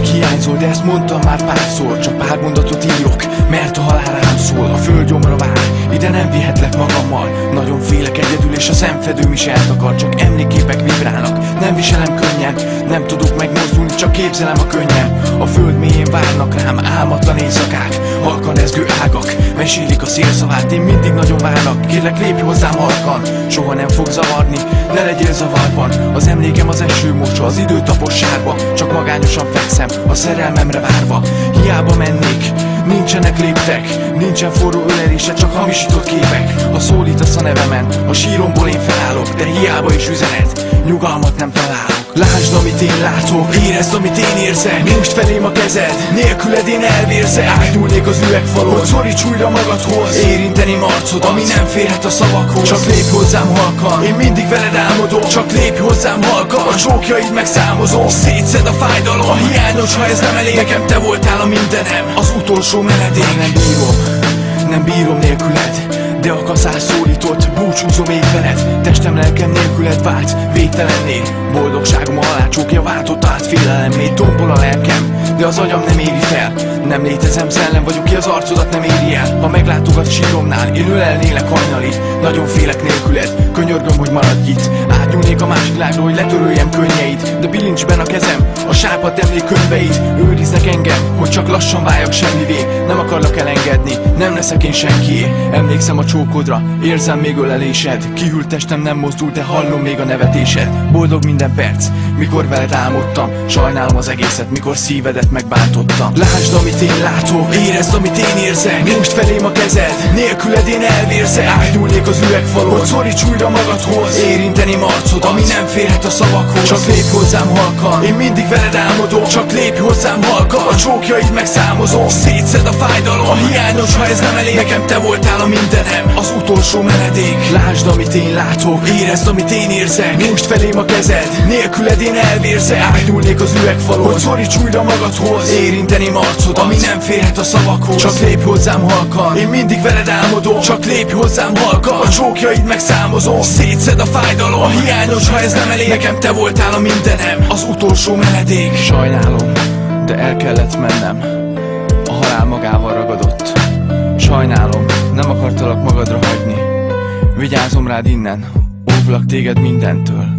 Tényleg hiányzol, de ezt mondtam már párszor. Csak pár mondatot írok, mert a halál rám szól. A föld gyomra vár, ide nem vihetlek magammal. Nagyon félek egyedül, és a szemfedőm is eltakar. Csak emlékképek vibrálnak, nem viselem könnyen. Nem tudok megmozdulni, csak képzelem a könnyem. A föld mélyén várnak rám álmatlan éjszakák. Halkan rezgő ágak, mesélik a szélszavát. Én mindig nagyon várlak, kérlek lépj hozzám halkan. Soha nem fog zavarni, ne legyél zavarban. Az emlékem az esőmosa, az idő taposságba. Csak magányosan fekszem, a szerelmemre várva. Hiába mennék, nincsenek léptek. Nincsen forró ölelése, csak hamisított képek. Ha szólítasz a nevemen, a síromból én felállok. De hiába is üzenet, nyugalmat nem találok. Lásd, amit én látok, érezd, amit én érzek. Nyújtsd felém a kezed, nélküled én elvérzek. Átnyúlnék az üvegfalon, hogy szoríts újra magadhoz. Érinteném arcodat, ami nem férhet a szavakhoz. Csak lépj hozzám halkan, én mindig veled álmodom. Csak lépj hozzám halkan, a csókjaid megszámozom. Szétszed a fájdalom, a hiányos, ha ez nem elég. Nekem te voltál a mindenem, az utolsó menedék. Nem bírom nélküled, de a kaszár szólított, búcsúzom ég veled. Testem lelkem nélküled vált végtelenné. Boldogságom a halálcsókja váltott át félelemmé. Tombol a lelkem, de az agyam nem éri fel. Nem létezem, szellem vagyok, ki az arcodat nem éri el. Ha meglátogat síromnál, én ölelnélek hajnalig. Nagyon félek nélküled, könyörgöm, hogy maradj itt. Átnyúlnék a másik lágra, hogy letöröljem könnyeit. De bilincs ben a kezem, a sápadt emlékkönyveit. Őriznek engem, hogy csak lassan váljak semmivé. Nem akarlak elengedni, nem leszek én senkié. Emlékszem a csókodra, érzem még ölelésed. Kihűlt testem nem mozdul, de hallom még a nevetésed. Boldog minden perc, mikor veled álmodtam. Sajnálom az egészet, mikor szívedet megbántottam. Lásd, amit én látok, érezd, amit én érzek. Nyújtsd felém a kezed, nélküled én elvérzek. Átnyúlnék az üvegfalon, hogy szoríts újra magadhoz. Érinteném arcodat, ami nem férhet a szavakhoz. Csak lépj hozzám halkan, én mindig veled álmodom. Csak lépj hozzám halkan, a csókjaid megszámozom. Szétszed a fájdalom, a hiányos, ha ez nem elég. Nekem te voltál a mindenem, az utolsó menedék. Lásd, amit én látok, érezd, amit én érzek. Nyújtsd felém a kezed, nélküled én elvérzek. Átnyúlnék az üvegfalon, hogy szoríts újra magadhoz. Érinteném arcodat, ami nem férhet a szavakhoz. Csak lépj hozzám halkan, én mindig veled álmodom. Csak lépj hozzám halkan, a csókjaid megszámozom. Szétszed a fájdalom, a hiányos, ha ez nem elég. Nekem te voltál a mindenem, az utolsó menedék. Sajnálom, de el kellett mennem. A halál magával ragadott. Sajnálom, nem akartalak magadra hagyni. Vigyázom rád innen, óvlak téged mindentől.